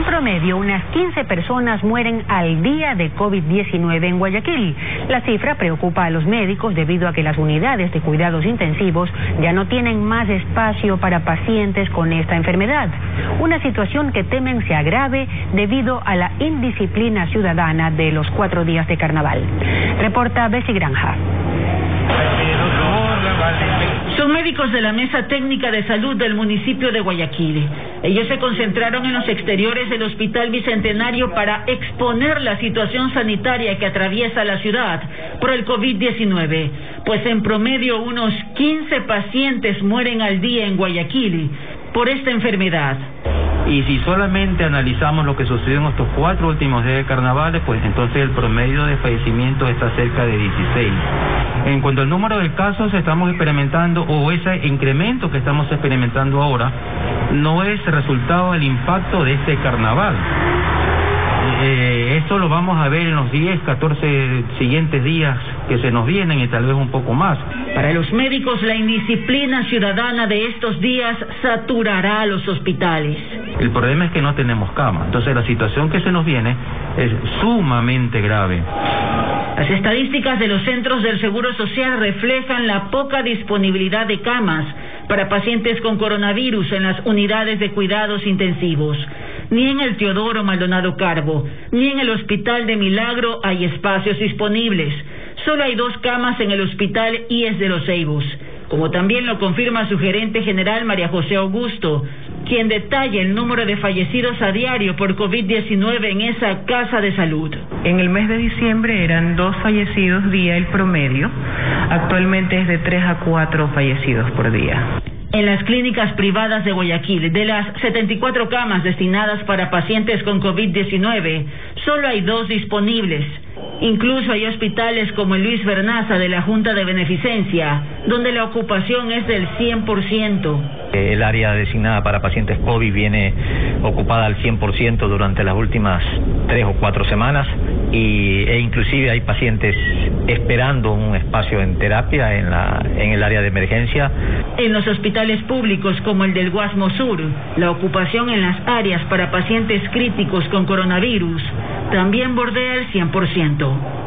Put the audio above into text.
promedio, unas 15 personas mueren al día de COVID-19 en Guayaquil. La cifra preocupa a los médicos debido a que las unidades de cuidados intensivos ya no tienen más espacio para pacientes con esta enfermedad. Una situación que temen se agrave debido a la indisciplina ciudadana de los 4 días de carnaval. Reporta Bessie Granja. Son médicos de la Mesa Técnica de Salud del municipio de Guayaquil. Ellos se concentraron en los exteriores del Hospital Bicentenario para exponer la situación sanitaria que atraviesa la ciudad por el COVID-19, pues en promedio unos 15 pacientes mueren al día en Guayaquil por esta enfermedad. Y si solamente analizamos lo que sucedió en estos 4 últimos días de carnavales, pues entonces el promedio de fallecimientos está cerca de 16. En cuanto al número de casos, estamos experimentando, o ese incremento que estamos experimentando ahora, no es resultado del impacto de este carnaval. Esto lo vamos a ver en los 10, 14 siguientes días que se nos vienen y tal vez un poco más. Para los médicos, la indisciplina ciudadana de estos días saturará los hospitales. El problema es que no tenemos cama, entonces la situación que se nos viene es sumamente grave. Las estadísticas de los centros del Seguro Social reflejan la poca disponibilidad de camas para pacientes con coronavirus en las unidades de cuidados intensivos. Ni en el Teodoro Maldonado Carbo, ni en el Hospital de Milagro hay espacios disponibles. Solo hay 2 camas en el Hospital IES de los Ceibos, como también lo confirma su gerente general María José Augusto, quien detalla el número de fallecidos a diario por COVID-19 en esa casa de salud. En el mes de diciembre eran 2 fallecidos día el promedio, actualmente es de 3 a 4 fallecidos por día. En las clínicas privadas de Guayaquil, de las 74 camas destinadas para pacientes con COVID-19, solo hay 2 disponibles. Incluso hay hospitales como el Luis Bernaza de la Junta de Beneficencia, donde la ocupación es del 100%. El área designada para pacientes COVID viene ocupada al 100% durante las últimas 3 o 4 semanas e inclusive hay pacientes esperando un espacio en terapia en el área de emergencia. En los hospitales públicos como el del Guasmo Sur, la ocupación en las áreas para pacientes críticos con coronavirus también bordea el 100%.